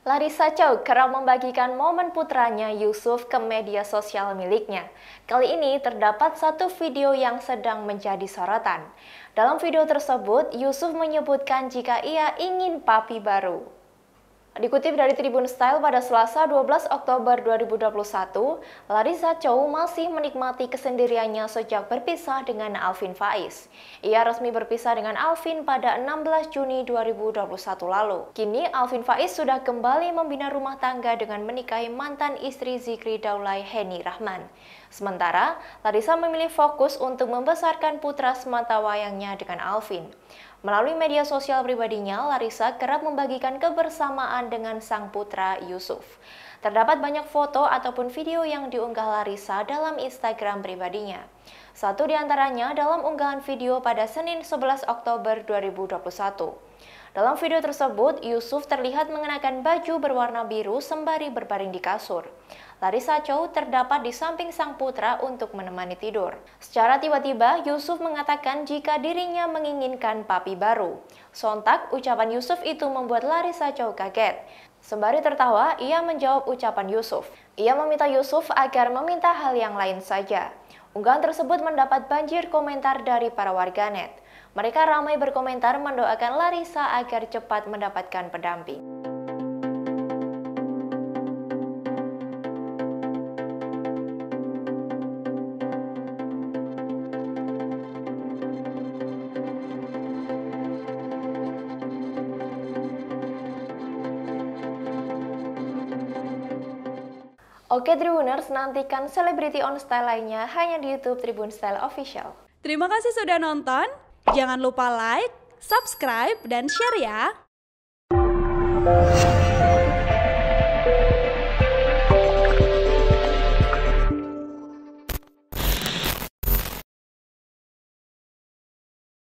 Larissa Chow kerap membagikan momen putranya Yusuf ke media sosial miliknya. Kali ini terdapat satu video yang sedang menjadi sorotan. Dalam video tersebut, Yusuf menyebutkan jika ia ingin papi baru. Dikutip dari Tribun Style pada Selasa 12 Oktober 2021, Larissa Chow masih menikmati kesendiriannya sejak berpisah dengan Alvin Faiz. Ia resmi berpisah dengan Alvin pada 16 Juni 2021 lalu. Kini Alvin Faiz sudah kembali membina rumah tangga dengan menikahi mantan istri Zikri Daulay Heni Rahman. Sementara, Larissa memilih fokus untuk membesarkan putra sematawayangnya dengan Alvin. Melalui media sosial pribadinya, Larissa kerap membagikan kebersamaan dengan sang putra Yusuf. Terdapat banyak foto ataupun video yang diunggah Larissa dalam Instagram pribadinya. Satu di antaranya dalam unggahan video pada Senin 11 Oktober 2021. Dalam video tersebut, Yusuf terlihat mengenakan baju berwarna biru sembari berbaring di kasur. Larissa Chow terdapat di samping sang putra untuk menemani tidur. Secara tiba-tiba, Yusuf mengatakan jika dirinya menginginkan papi baru. Sontak, ucapan Yusuf itu membuat Larissa Chow kaget. Sembari tertawa, ia menjawab ucapan Yusuf. Ia meminta Yusuf agar meminta hal yang lain saja. Unggahan tersebut mendapat banjir komentar dari para warganet. Mereka ramai berkomentar mendoakan Larissa agar cepat mendapatkan pendamping. Oke Tribuners, nantikan Celebrity on Style lainnya hanya di YouTube Tribun Style Official. Terima kasih sudah nonton. Jangan lupa like, subscribe, dan share ya.